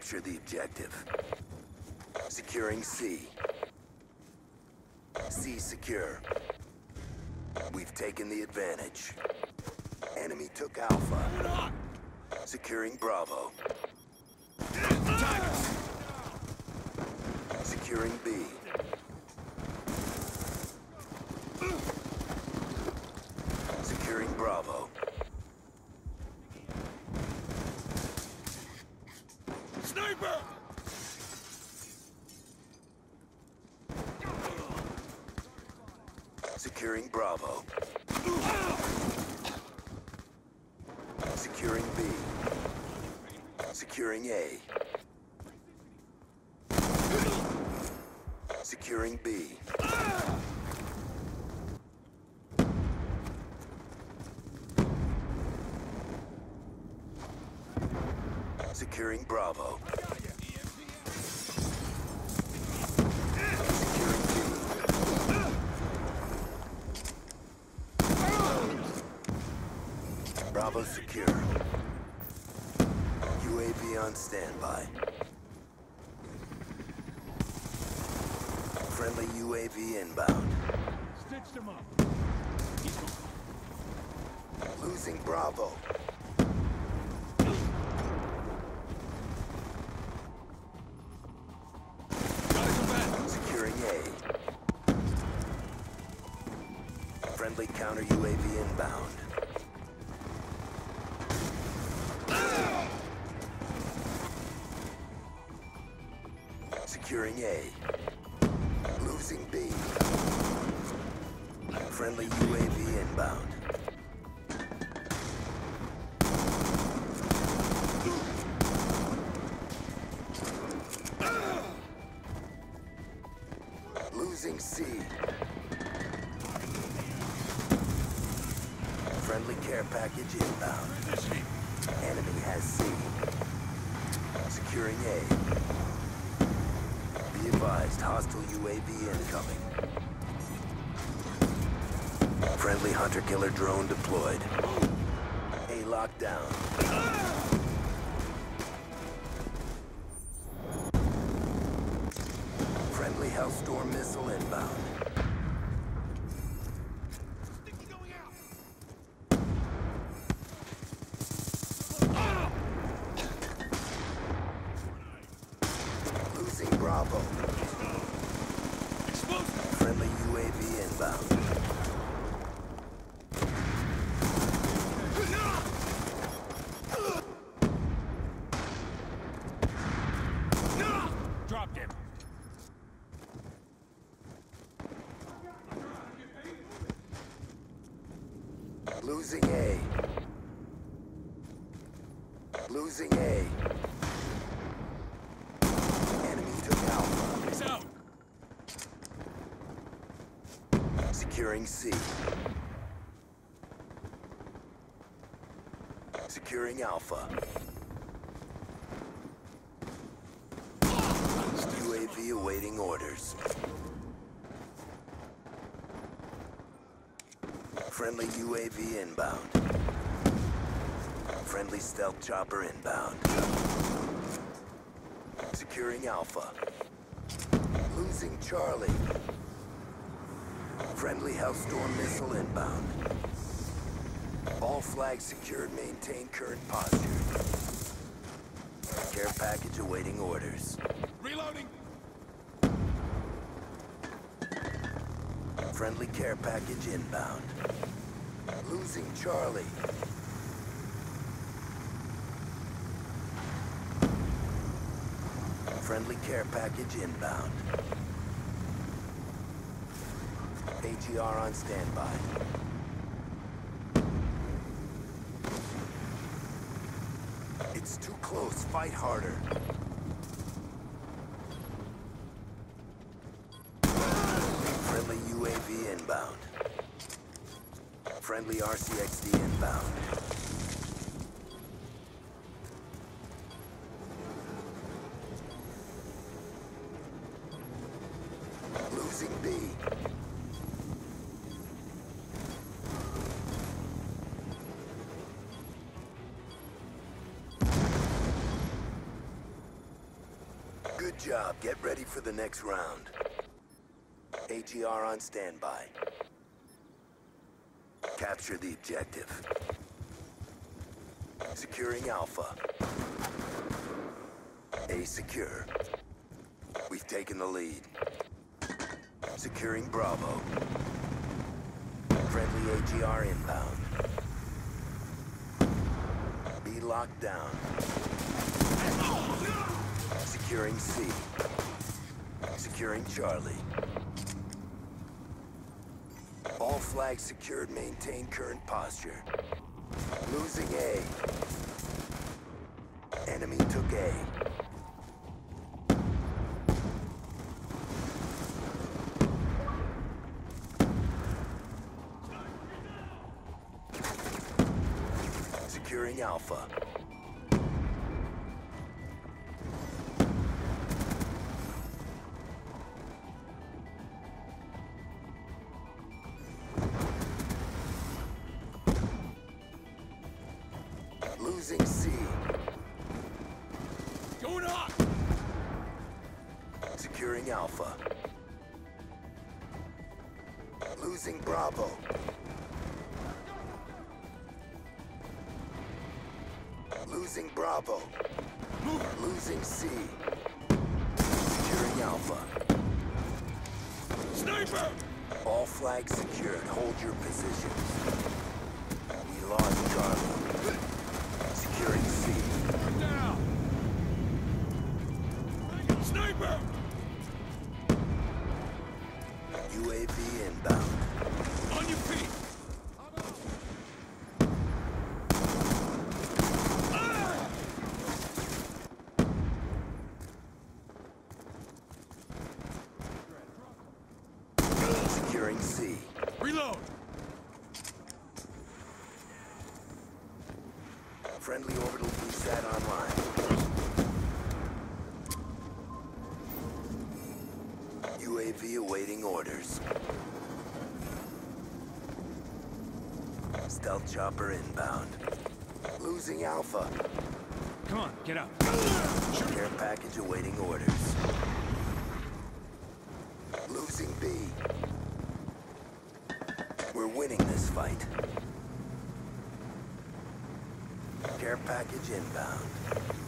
Capture the objective. Securing C. C secure. We've taken the advantage. Enemy took Alpha. Securing Bravo. Securing B. Securing Bravo. Sniper! Securing Bravo. Securing B. Securing A. Securing B. Securing Bravo. Securing B. Bravo secure. UAV on standby. Friendly UAV inbound. Stitched him up. Losing Bravo. Securing A. Friendly counter UAV inbound. Securing A. Losing B. Friendly UAV inbound. Losing C. Friendly care package inbound. Enemy has C. Securing A. Be advised, hostile UAV incoming. Friendly hunter-killer drone deployed. A lockdown. Friendly Hellstorm missile inbound. Losing Bravo. Friendly UAV inbound. Dropped him. Losing A. Losing A. Enemy took Alpha. He's out. Securing C. Securing Alpha. UAV awaiting orders. Friendly UAV inbound. Friendly stealth chopper inbound. Securing Alpha. Losing Charlie. Friendly Hellstorm missile inbound. All flags secured. Maintain current posture. Care package awaiting orders. Reloading. Friendly care package inbound. Losing Charlie. Friendly care package inbound. AGR on standby. It's too close. Fight harder. Friendly UAV inbound. Friendly RCXD inbound. Losing B. Good job. Get ready for the next round. AGR on standby. Capture the objective. Securing Alpha. A secure. We've taken the lead. Securing Bravo. Friendly AGR inbound. B locked down. Securing C. Securing Charlie. All flags secured. Maintain current posture. Losing A. Enemy took A. Securing Alpha. Losing C. Going up! Securing Alpha. Losing Bravo. Losing Bravo. Losing C. Securing Alpha. Sniper! All flags secured. Hold your positions. We lost Charlie. Securing C. We're down! Sniper! UAV inbound. On your feet! Securing C. Reload! Friendly orbital VSAT online. UAV awaiting orders. Stealth chopper inbound. Losing Alpha. Come on, get up. Care package awaiting orders. Losing B. We're winning this fight. Care package inbound.